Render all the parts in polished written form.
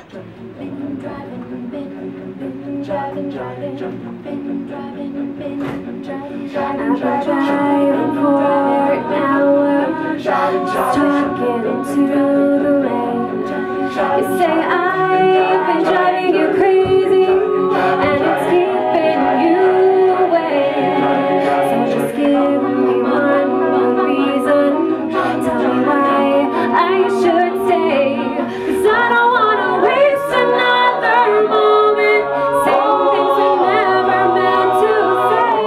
driving for an hour, just talking into the rain. You say I've been driving you crazy, and it's keeping you away. So just give me one reason, tell me why I should stay, 'cause I don't wanna waste another moment saying things we never meant to say.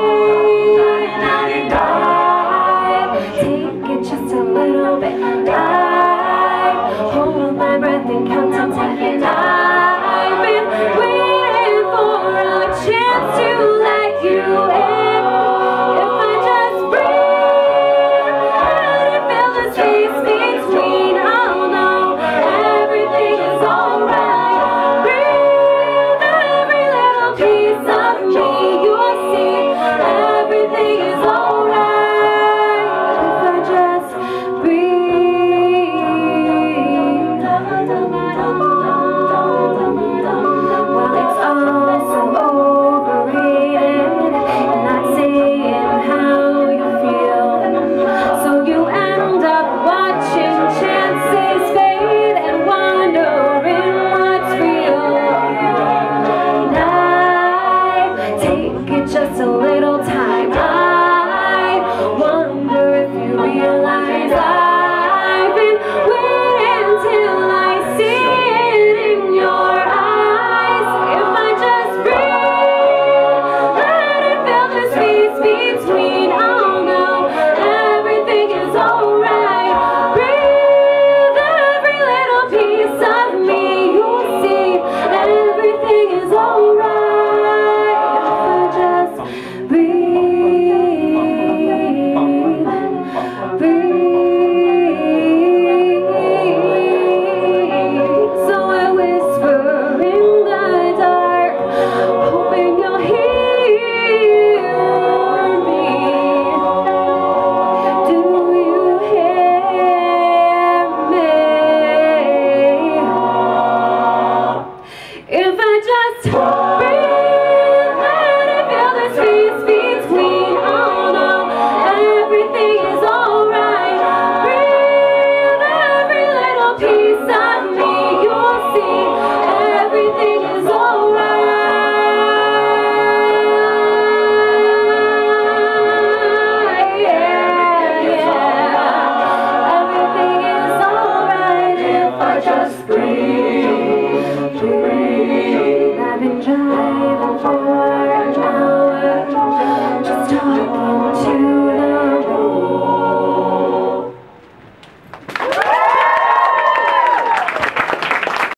Take it just a little bit. I hold my breath and count to 10, and I've been waiting for a chance to let you in. If I just breathe and feel the space between, I'll know everything is alright. Breathe every little piece of me, you'll see everything is alright. If I just breathe. Well, it's all so overrated, not saying how you feel, so you end up watching chances fade and wondering what's real. And I take it just a little time. I wonder if you realize I've been waiting till I see it in your eyes. If I just breathe, let it fill the space between, I'll know everything is alright. Breathe every little piece of me, you'll see everything is alright. If I just breathe, so I whisper in the dark, hoping you'll hear me. Do you hear me? If I just breathe, let it fill the space between, I'll know everything is alright. Breathe every little piece of me, you'll see everything is alright. Yeah, everything is alright if I just breathe, breathe. I've been driving for an hour, just talking